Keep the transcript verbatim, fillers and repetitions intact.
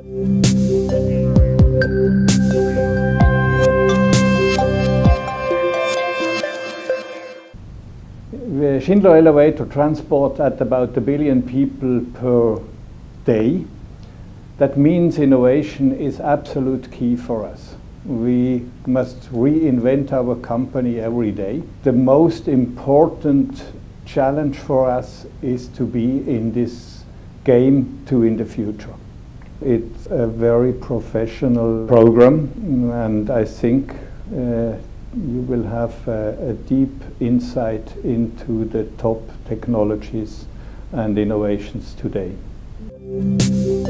The Schindler elevator transport at about a billion people per day. That means innovation is absolute key for us. We must reinvent our company every day. The most important challenge for us is to be in this game to in the future. It's a very professional program, and I think uh, you will have a, a deep insight into the top technologies and innovations today.